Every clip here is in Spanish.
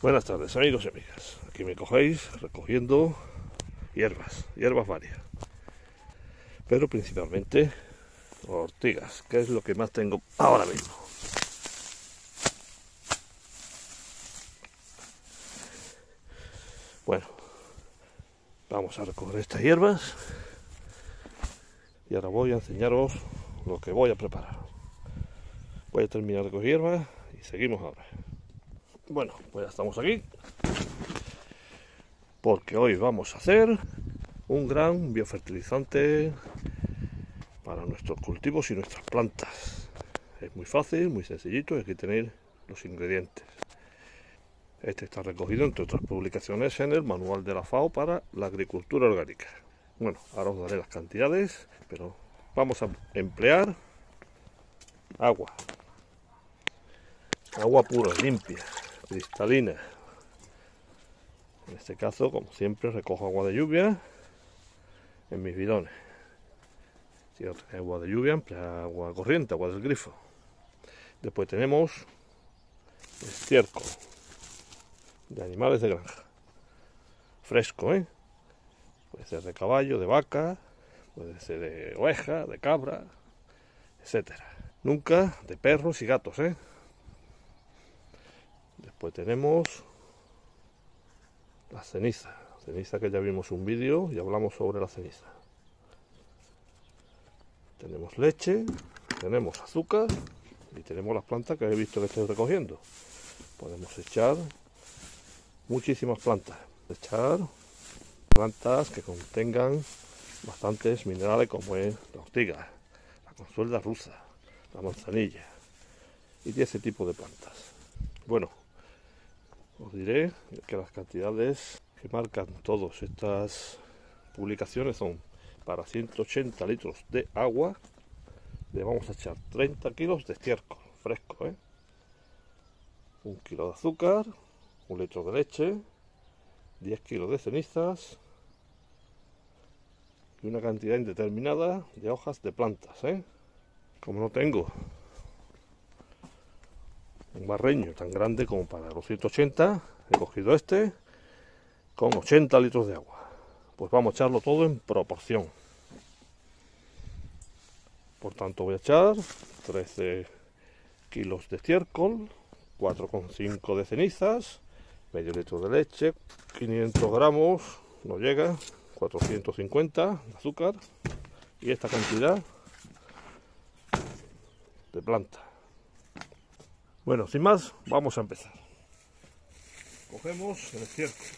Buenas tardes, amigos y amigas. Aquí me cogéis recogiendo hierbas varias, pero principalmente ortigas, que es lo que más tengo ahora mismo. Bueno, vamos a recoger estas hierbas y ahora voy a enseñaros lo que voy a preparar. Voy a terminar de recoger hierbas y seguimos ahora. Bueno, pues ya estamos aquí, porque hoy vamos a hacer un gran biofertilizante para nuestros cultivos y nuestras plantas. Es muy fácil, muy sencillito, hay que tener los ingredientes. Este está recogido, entre otras publicaciones, en el Manual de la FAO para la Agricultura Orgánica. Bueno, ahora os daré las cantidades, pero vamos a emplear agua pura, limpia, cristalina. En este caso, como siempre, recojo agua de lluvia en mis bidones. Si no tenéis agua de lluvia, emplea agua corriente, agua del grifo. Después tenemos estiércol de animales de granja. Fresco, puede ser de caballo, de vaca, puede ser de oveja, de cabra, etcétera. Nunca de perros y gatos, Después tenemos la ceniza. Ceniza, que ya vimos un vídeo y hablamos sobre la ceniza. Tenemos leche, tenemos azúcar y tenemos las plantas que habéis visto que estoy recogiendo. Podemos echar muchísimas plantas. Echar plantas que contengan bastantes minerales, como es la ortiga, la consuelda rusa, la manzanilla y ese tipo de plantas. Bueno, os diré que las cantidades que marcan todas estas publicaciones son: para 180 litros de agua le vamos a echar 30 kilos de estiércol fresco, 1 kilo de azúcar, 1 litro de leche, 10 kilos de cenizas y una cantidad indeterminada de hojas de plantas, Como no tengo un barreño tan grande como para los 180, he cogido este con 80 litros de agua. Pues vamos a echarlo todo en proporción. Por tanto, voy a echar 13 kilos de estiércol, 4,5 de cenizas, medio litro de leche, 500 gramos, no llega, 450 de azúcar y esta cantidad de planta. Bueno, sin más, vamos a empezar. Cogemos el estiércol.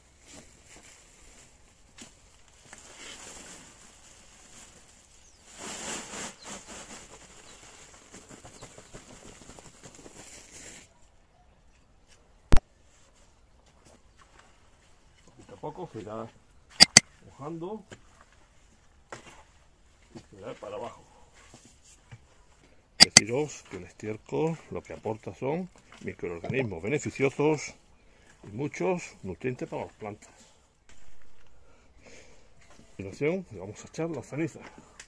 Poquito a poco se irá mojando y se irá para abajo. Deciros que el estiércol lo que aporta son microorganismos beneficiosos y muchos nutrientes para las plantas. A continuación le vamos a echar la ceniza.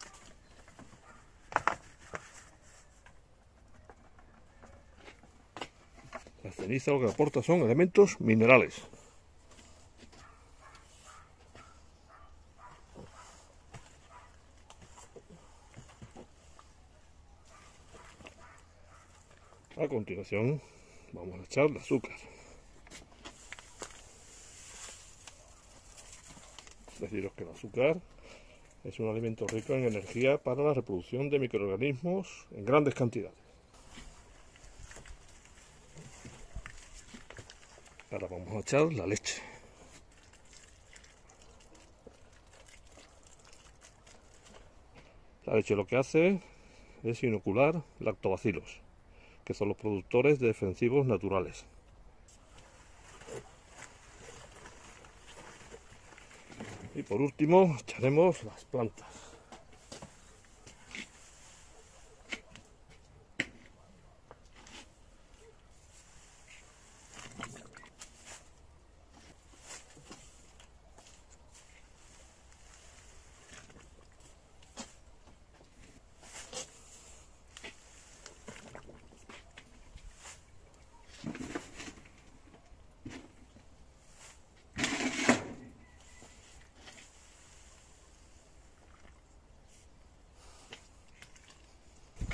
La ceniza lo que aporta son elementos minerales. A continuación vamos a echar el azúcar. Deciros que el azúcar es un alimento rico en energía para la reproducción de microorganismos en grandes cantidades. Ahora vamos a echar la leche. La leche lo que hace es inocular lactobacilos, que son los productores de defensivos naturales. Y por último echaremos las plantas.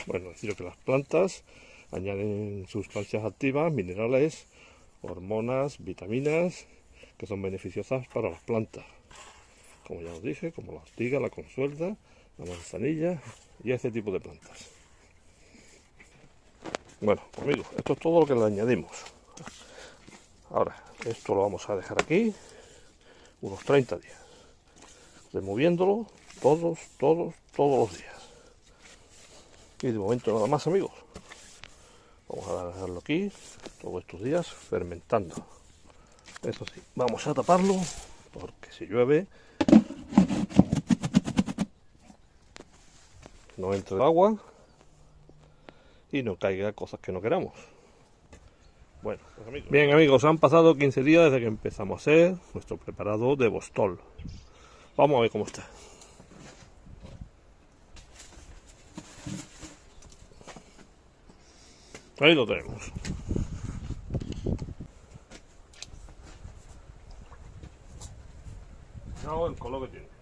Bueno, deciros que las plantas añaden sustancias activas, minerales, hormonas, vitaminas, que son beneficiosas para las plantas. Como ya os dije, como la ortiga, la consuelda, la manzanilla y ese tipo de plantas. Bueno, amigos, esto es todo lo que le añadimos. Ahora, esto lo vamos a dejar aquí unos 30 días, removiéndolo todos los días. Y de momento nada más, amigos. Vamos a dejarlo aquí todos estos días fermentando. Eso sí, vamos a taparlo porque si llueve no entre el agua y no caiga cosas que no queramos. Bueno, pues amigos. Bien, amigos, han pasado 15 días desde que empezamos a hacer nuestro preparado de bostol. Vamos a ver cómo está. Ahí lo tenemos. Fijaos el color que tiene.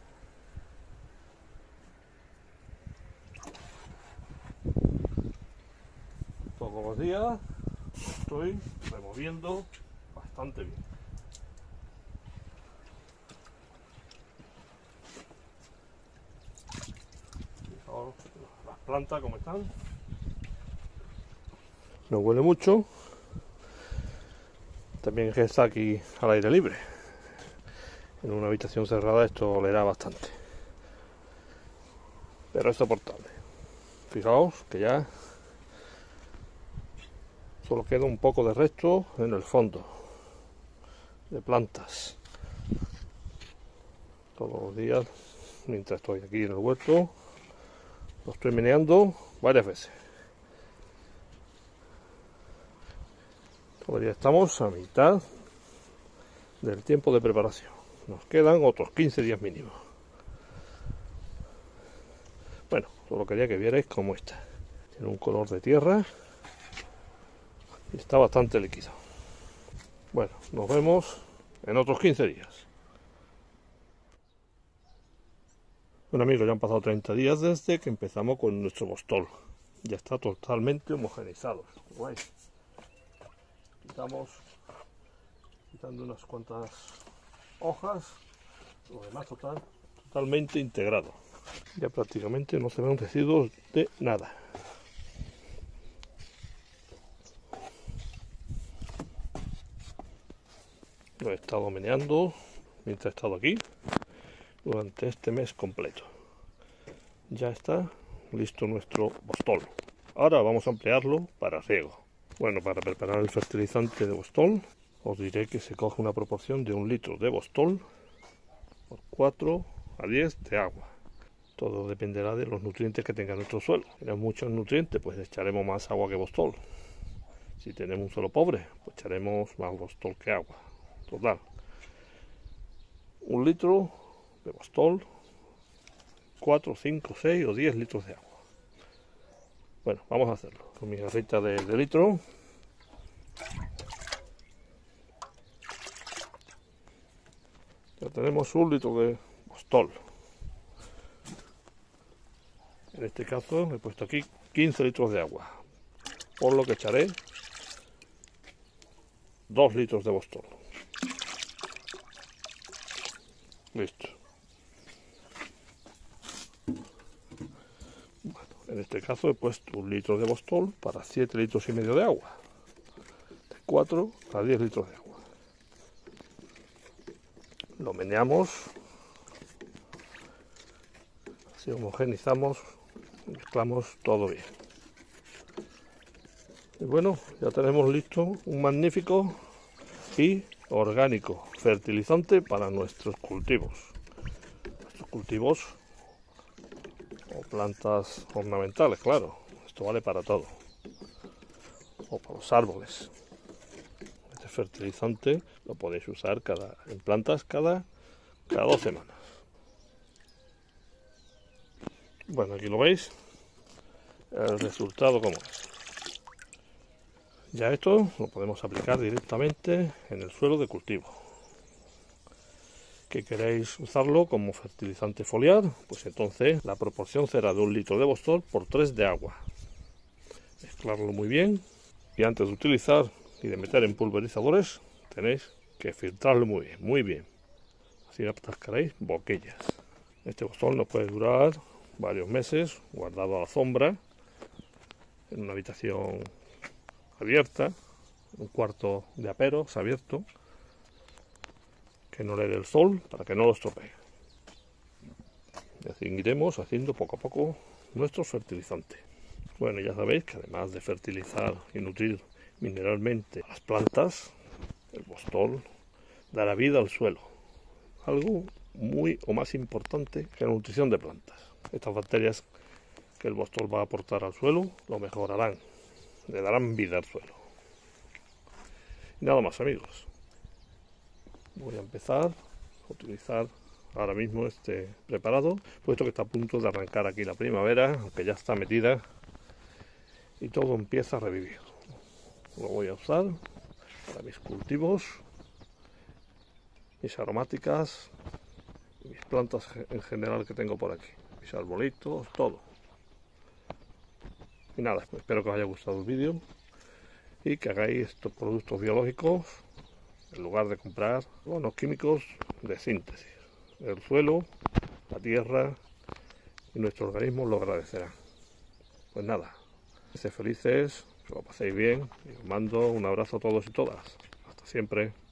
Todos los días estoy removiendo bastante bien. Fijaos las plantas como están. No huele mucho. También es que está aquí al aire libre. En una habitación cerrada esto olerá bastante. Pero es soportable. Fijaos que ya solo queda un poco de resto en el fondo de plantas. Todos los días, mientras estoy aquí en el huerto, lo estoy meneando varias veces. Todavía estamos a mitad del tiempo de preparación. Nos quedan otros 15 días mínimo. Bueno, solo quería que vierais cómo está. Tiene un color de tierra y está bastante líquido. Bueno, nos vemos en otros 15 días. Bueno, amigos, ya han pasado 30 días desde que empezamos con nuestro bostol. Ya está totalmente homogeneizado. Como veis. Quitando unas cuantas hojas, lo demás totalmente integrado. Ya prácticamente no se ven residuos de nada. Lo he estado meneando mientras he estado aquí durante este mes completo. Ya está listo nuestro bostol. Ahora vamos a emplearlo para riego. Bueno, para preparar el fertilizante de bostol, os diré que se coge una proporción de 1 litro de bostol por 4 a 10 de agua. Todo dependerá de los nutrientes que tenga nuestro suelo. Si tenemos muchos nutrientes, pues echaremos más agua que bostol. Si tenemos un suelo pobre, pues echaremos más bostol que agua. Total, 1 litro de bostol, 4, 5, 6 o 10 litros de agua. Bueno, vamos a hacerlo con mi jarrita de litro. Ya tenemos 1 litro de bostol. En este caso he puesto aquí 15 litros de agua, por lo que echaré 2 litros de bostol. Listo. Bueno, en este caso he puesto 1 litro de bostol para 7 litros y medio de agua. De 4 a 10 litros de agua. Lo meneamos. Así homogenizamos. Mezclamos todo bien. Y bueno, ya tenemos listo un magnífico y orgánico fertilizante para nuestros cultivos. Nuestros cultivos o plantas ornamentales, claro. Esto vale para todo. O para los árboles. Este fertilizante lo podéis usar en plantas cada 2 semanas. Bueno, aquí lo veis. El resultado como es. Ya esto lo podemos aplicar directamente en el suelo de cultivo. que queréis usarlo como fertilizante foliar, pues entonces la proporción será de 1 litro de Vostol por 3 de agua. Mezclarlo muy bien y antes de utilizar y de meter en pulverizadores tenéis que filtrarlo muy bien. Así atascaréis boquillas. Este Vostol nos puede durar varios meses guardado a la sombra, en una habitación abierta, un cuarto de aperos abierto, que no le dé el sol para que no lo estropee. Y así iremos haciendo poco a poco nuestro fertilizante. Bueno, ya sabéis que además de fertilizar y nutrir mineralmente a las plantas, el Vostol dará vida al suelo. Algo muy o más importante que la nutrición de plantas. Estas bacterias que el Vostol va a aportar al suelo lo mejorarán, le darán vida al suelo. Y nada más, amigos. Voy a empezar a utilizar ahora mismo este preparado, puesto que está a punto de arrancar aquí la primavera, aunque ya está metida y todo empieza a revivir. Lo voy a usar para mis cultivos, mis aromáticas, mis plantas en general que tengo por aquí, mis arbolitos, todo. Y nada, espero que os haya gustado el vídeo y que hagáis estos productos biológicos en lugar de comprar abonos químicos de síntesis. El suelo, la tierra y nuestro organismo lo agradecerán. Pues nada, sed felices, que lo paséis bien y os mando un abrazo a todos y todas. Hasta siempre.